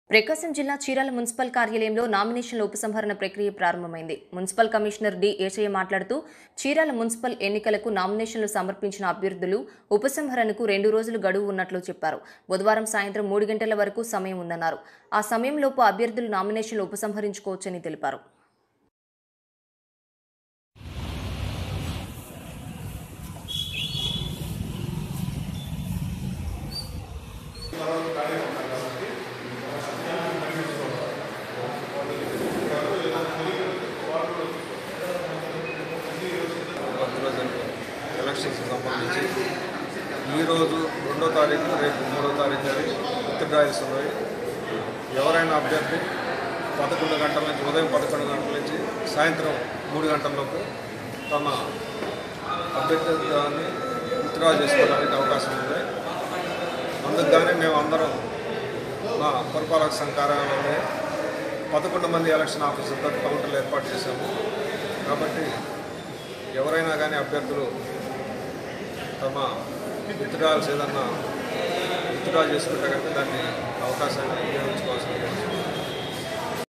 ప్రకాశం జిల్లా చీరాల మున్సిపల్ కార్యాలయంలో నామినేషన్ల ఉపసంహరణ ప్రక్రియ ప్రారంభమైంది. మున్సిపల్ కమిషనర్ డి ఏచయ్య మాట్లాడుతూ చీరాల మున్సిపల్ ఎన్నికలకు నామినేషన్లు సమర్పించిన అభ్యర్థులు ఉపసంహరణకు 2 రోజులు గడువు ఉన్నట్లు చెప్పారు. బుధవారం సాయంత్రం 3 గంటల వరకు సమయం ఉందన్నారు. ఆ సమయంలోపు అభ్యర్థులు నామినేషన్లు ఉపసంహరించుకోవచ్చని తెలిపారు. ఎలక్షన్స్ సంబంధించి ఈరోజు 2వ తారీఖు రేపు 3వ తారీఖు అని విత్డ్రాయల్స్ ఉన్నాయి. ఎవరైనా అభ్యర్థి 11 గంటల నుంచి ఉదయం 11 గంటల నుంచి సాయంత్రం 3 గంటలలోపు తమ అభ్యర్థాన్ని విత్డ్రా చేసుకోవడానికి అవకాశం ఉంది. అందుకు కానీ మేము అందరం మా పురపాలక సంఘ కార్యాలయంలో 11 మంది ఎలక్షన్ ఆఫీసర్తో కౌంటర్లు ఏర్పాటు చేశాము. కాబట్టి ఎవరైనా కానీ అభ్యర్థులు తమ విత్డ్రాల్స్ ఏదన్నా విత్డ్రా చేసుకుంటే కనుక దాన్ని అవకాశాన్ని ఉపయోగించుకోవాల్సిన